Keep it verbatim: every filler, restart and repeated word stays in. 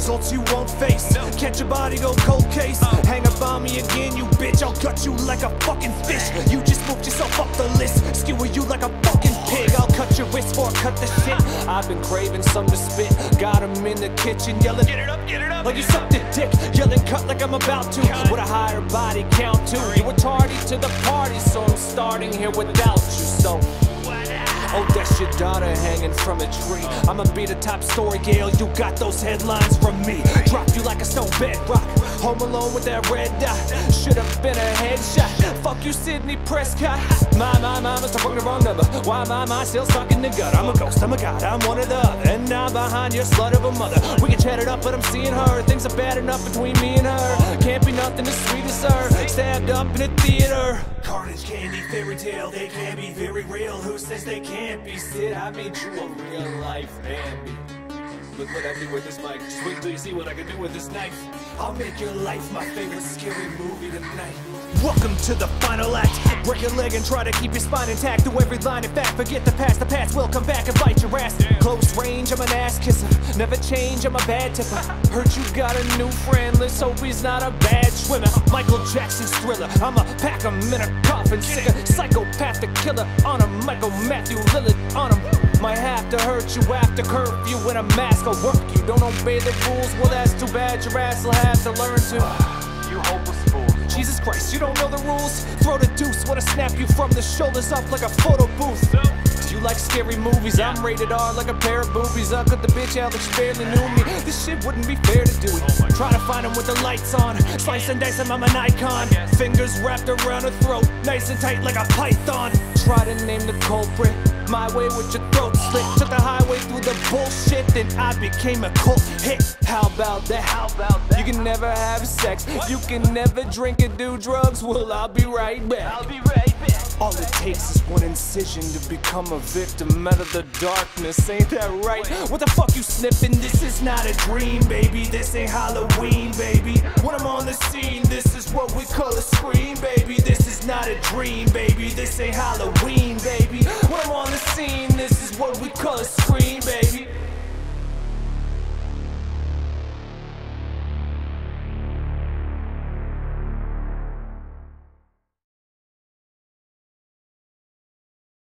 results you won't face. Catch your body, go cold case. Hang up on me again, you bitch, I'll gut you like a fucking fish. You just moved yourself up the list, skewer you like a fucking pig. I'll cut your wrist for cut the shit. I've been craving some to spit. Got him in the kitchen yelling, get it up, get it up, like you sucked a dick. Yelling cut like I'm about to, with a higher body count too. You were tardy to the party, so I'm starting here without you. So oh, that's your daughter hanging from a tree. I'ma be the top story, Gail, you got those headlines from me. Drop you like a stone bedrock, home alone with that red dot. Should've been a headshot, fuck you Sidney Prescott. My, my, my, must have rung the wrong number. Why my mind still stuck in the gut? I'm a ghost, I'm a god, I'm one of the other. And I'm behind your slut of a mother. We can chat it up, but I'm seeing her. Things are bad enough between me and her. Can't be nothing as sweet as her. Stabbed up in a theater. Carnage, candy, fairy tale, they can be very real. Who says they can't be? Sid, I made you a real life Bambi. Look what I did with this mic. Just wait till you see what I can do with this knife. I'll make your life my favorite scary movie tonight. Welcome to the final act. Break your leg and try to keep your spine intact. Do every line in fact, forget the past. The past will come back and bite your ass. Close range, I'm an ass kisser. Never change, I'm a bad tipper. Heard you got a new friend, let's hope he's not a bad swimmer. Michael Jackson's Thriller, I'ma pack him in a coffin. Sick a psychopathic killer on him. Michael Matthew Lillard on him. Might have to hurt you after curfew when a mask will work. You don't obey the rules, well that's too bad. Your ass will have to learn to. You hopeless fool. Jesus Christ, you don't know the rules? Throw the deuce when I snap you from the shoulders up like a photo booth. Do you like scary movies? I'm rated R like a pair of boobies. I cut the bitch out like she barely knew me. This shit wouldn't be fair to do. Try to find him with the lights on. Slice and dice him, I'm an icon. Fingers wrapped around her throat, nice and tight like a python. Try to name the culprit. My way with your throat slit. Took the highway through the bullshit, then I became a cult hit. How about that? How about that? You can never have sex. You can never drink and do drugs. Well, I'll be right back. I'll be right back. All it takes is one incision to become a victim out of the darkness. Ain't that right? What the fuck you sniffing? This is not a dream, baby. This ain't Halloween, baby. When I'm on the scene, this is what we call a scream, baby. This is not a dream, baby. This ain't Halloween, baby. When I'm on the scene, this is what we call a scream, baby.